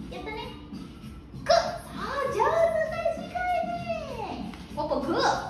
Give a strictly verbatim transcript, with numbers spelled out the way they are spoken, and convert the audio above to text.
やったね。く。さあ、上手、短いね。ポポグー。